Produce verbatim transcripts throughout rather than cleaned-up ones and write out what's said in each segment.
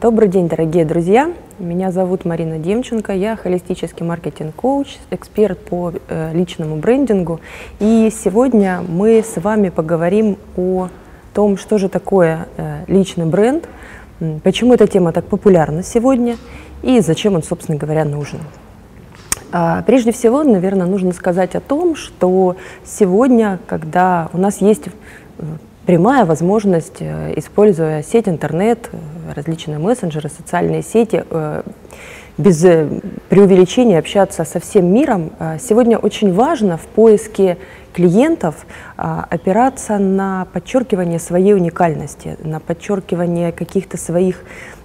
Добрый день, дорогие друзья! Меня зовут Марина Демченко, я холистический маркетинг-коуч, эксперт по э, личному брендингу. И сегодня мы с вами поговорим о том, что же такое э, личный бренд, почему эта тема так популярна сегодня и зачем он, собственно говоря, нужен. А, прежде всего, наверное, нужно сказать о том, что сегодня, когда у нас есть прямая возможность, используя сеть интернет, различные мессенджеры, социальные сети, без преувеличения общаться со всем миром, сегодня очень важно в поиске клиентов опираться на подчеркивание своей уникальности, на подчеркивание каких-то своих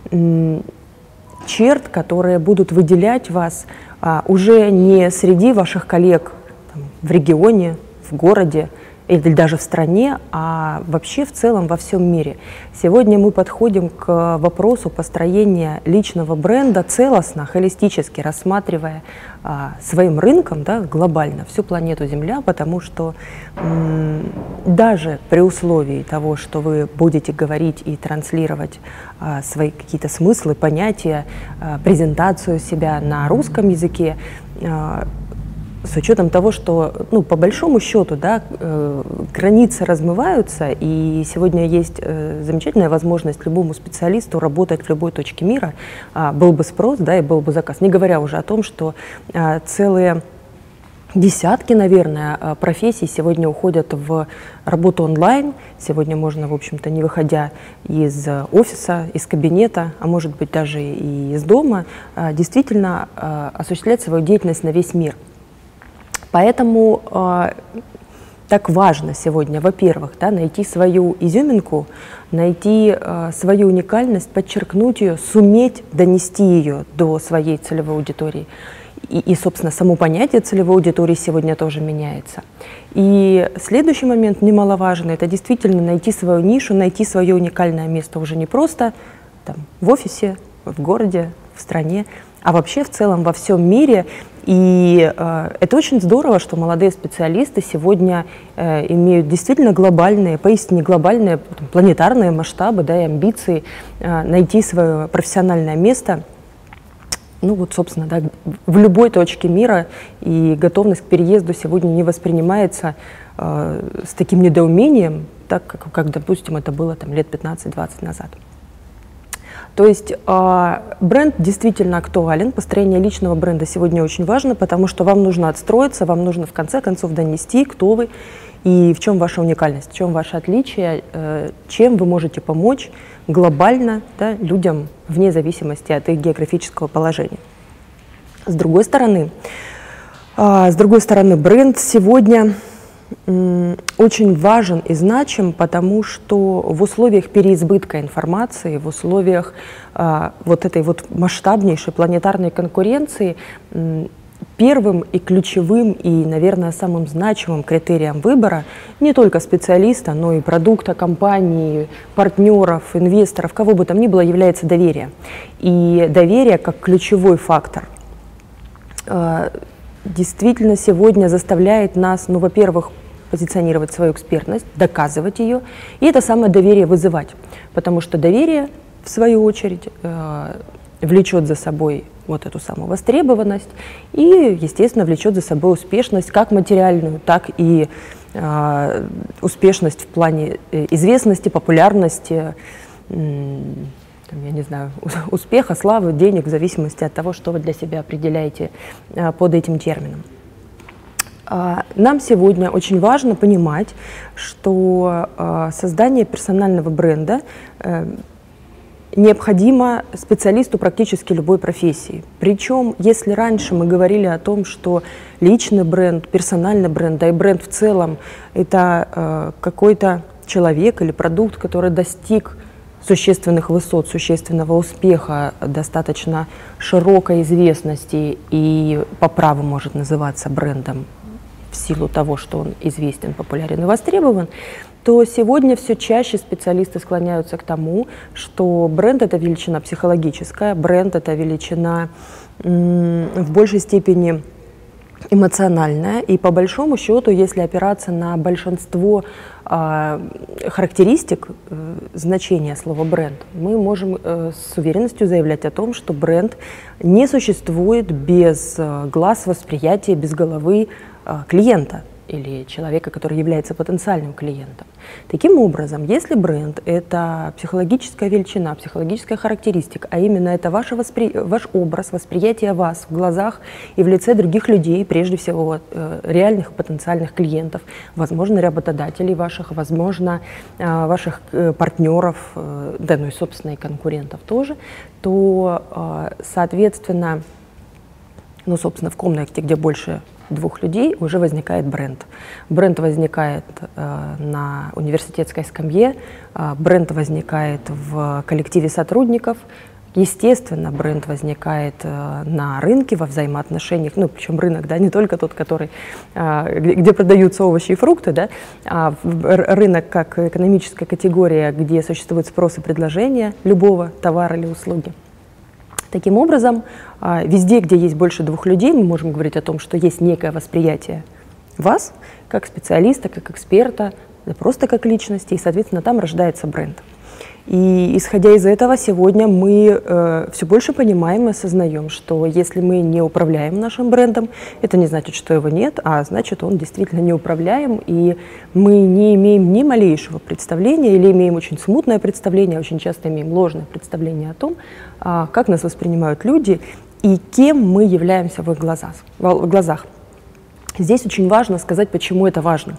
черт, которые будут выделять вас уже не среди ваших коллег там, в регионе, в городе, или даже в стране, а вообще в целом во всем мире. Сегодня мы подходим к вопросу построения личного бренда целостно, холистически, рассматривая а, своим рынком, да, глобально всю планету Земля, потому что м, даже при условии того, что вы будете говорить и транслировать а, свои какие-то смыслы, понятия, а, презентацию себя на русском языке, а, с учетом того, что, ну, по большому счету, да, э, границы размываются, и сегодня есть э, замечательная возможность любому специалисту работать в любой точке мира, э, был бы спрос, да, и был бы заказ. Не говоря уже о том, что э, целые десятки, наверное, профессий сегодня уходят в работу онлайн. Сегодня можно, в общем-то, не выходя из офиса, из кабинета, а может быть даже и из дома, э, действительно э, осуществлять свою деятельность на весь мир. Поэтому э, так важно сегодня, во-первых, да, найти свою изюминку, найти э, свою уникальность, подчеркнуть ее, суметь донести ее до своей целевой аудитории. И, и, собственно, само понятие целевой аудитории сегодня тоже меняется. И следующий момент немаловажный – это действительно найти свою нишу, найти свое уникальное место уже не просто там, в офисе, в городе, в стране, а вообще в целом во всем мире. И э, это очень здорово, что молодые специалисты сегодня э, имеют действительно глобальные, поистине глобальные, там, планетарные масштабы, да, и амбиции э, найти свое профессиональное место, ну вот, собственно, да, в любой точке мира, и готовность к переезду сегодня не воспринимается э, с таким недоумением, так как, как, допустим, это было там, лет пятнадцать-двадцать назад. То есть э, бренд действительно актуален, построение личного бренда сегодня очень важно, потому что вам нужно отстроиться, вам нужно в конце концов донести, кто вы и в чем ваша уникальность, в чем ваше отличие, э, чем вы можете помочь глобально, да, людям вне зависимости от их географического положения. С другой стороны, э, с другой стороны, бренд сегодня очень важен и значим, потому что в условиях переизбытка информации, в условиях а, вот этой вот масштабнейшей планетарной конкуренции первым и ключевым и, наверное, самым значимым критерием выбора не только специалиста, но и продукта, компании, партнеров, инвесторов, кого бы там ни было, является доверие. И доверие как ключевой фактор а, действительно сегодня заставляет нас, ну, во-первых, позиционировать свою экспертность, доказывать ее, и это самое доверие вызывать, потому что доверие, в свою очередь, э, влечет за собой вот эту самую востребованность и, естественно, влечет за собой успешность, как материальную, так и э, успешность в плане известности, популярности, э, я не знаю, успеха, славы, денег, в зависимости от того, что вы для себя определяете э, под этим термином. Нам сегодня очень важно понимать, что э, создание персонального бренда э, необходимо специалисту практически любой профессии. Причем, если раньше мы говорили о том, что личный бренд, персональный бренд, да и бренд в целом – это э, какой-то человек или продукт, который достиг существенных высот, существенного успеха, достаточно широкой известности и по праву может называться брендом в силу того, что он известен, популярен и востребован, то сегодня все чаще специалисты склоняются к тому, что бренд – это величина психологическая, бренд – это величина в большей степени эмоциональная, и по большому счету, если опираться на большинство э, характеристик э, значения слова бренд, мы можем э, с уверенностью заявлять о том, что бренд не существует без э, глаз восприятия, без головы э, клиента или человека, который является потенциальным клиентом. Таким образом, если бренд — это психологическая величина, психологическая характеристика, а именно это ваше воспри... ваш образ, восприятие вас в глазах и в лице других людей, прежде всего э, реальных потенциальных клиентов, возможно, работодателей ваших, возможно, э, ваших э, партнеров, э, да, ну и, собственно, и конкурентов тоже, то, э, соответственно, ну, собственно, в комнате, где больше двух людей, уже возникает бренд. Бренд возникает э, на университетской скамье, э, бренд возникает в коллективе сотрудников, естественно, бренд возникает э, на рынке, во взаимоотношениях, ну, причем рынок, да, не только тот, который, э, где, где продаются овощи и фрукты, да, а рынок как экономическая категория, где существует спрос и предложение любого товара или услуги. Таким образом, везде, где есть больше двух людей, мы можем говорить о том, что есть некое восприятие вас как специалиста, как эксперта, просто как личности, и, соответственно, там рождается бренд. И исходя из этого, сегодня мы э, все больше понимаем и осознаем, что если мы не управляем нашим брендом, это не значит, что его нет, а значит, он действительно не управляем, и мы не имеем ни малейшего представления или имеем очень смутное представление, очень часто имеем ложное представление о том, э, как нас воспринимают люди и кем мы являемся в их глазах. В глазах. Здесь очень важно сказать, почему это важно.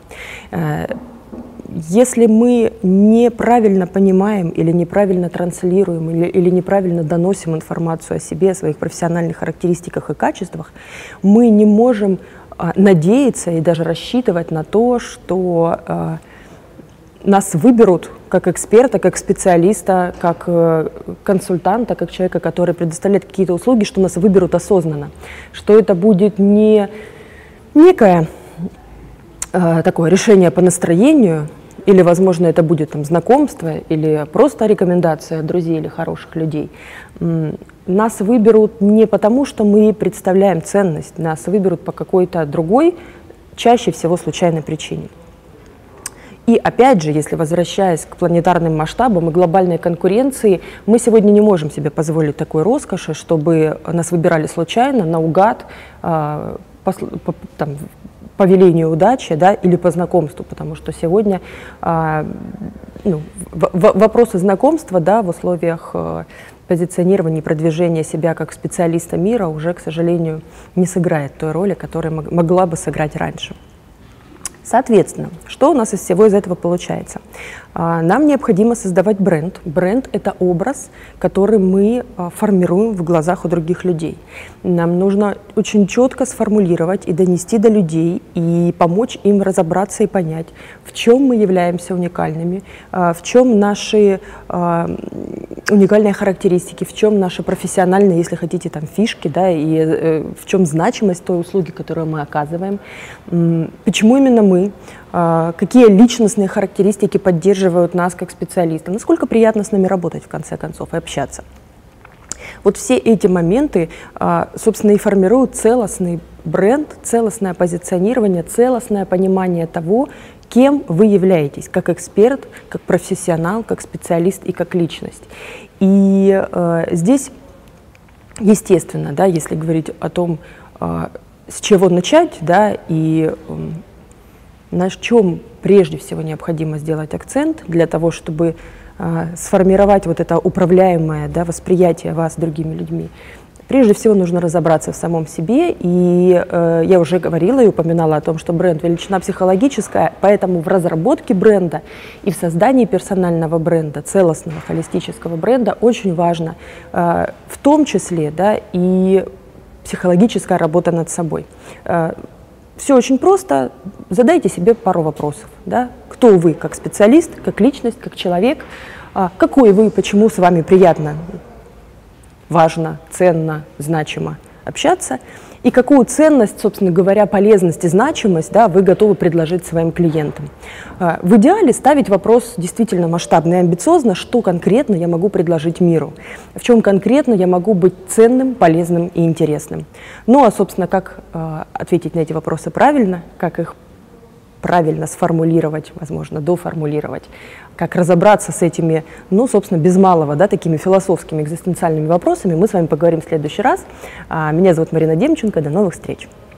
Если мы неправильно понимаем или неправильно транслируем или, или неправильно доносим информацию о себе, о своих профессиональных характеристиках и качествах, мы не можем а, надеяться и даже рассчитывать на то, что а, нас выберут как эксперта, как специалиста, как э, консультанта, как человека, который предоставляет какие-то услуги, что нас выберут осознанно, что это будет не некое э, такое решение по настроению, или, возможно, это будет там, знакомство, или просто рекомендация друзей или хороших людей. Нас выберут не потому, что мы представляем ценность, нас выберут по какой-то другой, чаще всего случайной причине. И опять же, если возвращаясь к планетарным масштабам и глобальной конкуренции, мы сегодня не можем себе позволить такой роскоши, чтобы нас выбирали случайно, наугад, э, по, по, там, по велению удачи, да, или по знакомству, потому что сегодня э, ну, в, в, вопросы знакомства, да, в условиях э, позиционирования и продвижения себя как специалиста мира уже, к сожалению, не сыграет той роли, которую могла бы сыграть раньше. Соответственно, что у нас из всего из этого получается? Нам необходимо создавать бренд. Бренд — это образ, который мы формируем в глазах у других людей. Нам нужно очень четко сформулировать и донести до людей, и помочь им разобраться и понять, в чем мы являемся уникальными, в чем наши уникальные характеристики, в чем наши профессиональные, если хотите, там, фишки, да, и в чем значимость той услуги, которую мы оказываем, почему именно мы, какие личностные характеристики поддерживают нас как специалистов, насколько приятно с нами работать, в конце концов, и общаться. Вот все эти моменты, собственно, и формируют целостный бренд, целостное позиционирование, целостное понимание того, кем вы являетесь, как эксперт, как профессионал, как специалист и как личность. И э, здесь, естественно, да, если говорить о том, э, с чего начать, да, и э, на чем прежде всего необходимо сделать акцент для того, чтобы э, сформировать вот это управляемое, да, восприятие вас другими людьми. Прежде всего нужно разобраться в самом себе, и э, я уже говорила и упоминала о том, что бренд — величина психологическая, поэтому в разработке бренда и в создании персонального бренда, целостного, холистического бренда очень важно, э, в том числе, да, и психологическая работа над собой. Э, все очень просто, задайте себе пару вопросов, да? Кто вы как специалист, как личность, как человек, э, какой вы, почему с вами приятно, важно, ценно, значимо общаться. и какую ценность, собственно говоря, полезность и значимость, да, вы готовы предложить своим клиентам. В идеале ставить вопрос действительно масштабно и амбициозно, что конкретно я могу предложить миру, в чем конкретно я могу быть ценным, полезным и интересным. Ну а, собственно, как э, ответить на эти вопросы правильно, как их правильно сформулировать, возможно, доформулировать, как разобраться с этими, ну, собственно, без малого, да, такими философскими, экзистенциальными вопросами, мы с вами поговорим в следующий раз. Меня зовут Марина Демченко, до новых встреч.